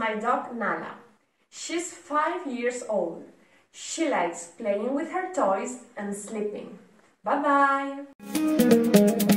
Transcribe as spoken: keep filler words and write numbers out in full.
my dog Nala. She's five years old. She likes playing with her toys and sleeping. Bye-bye!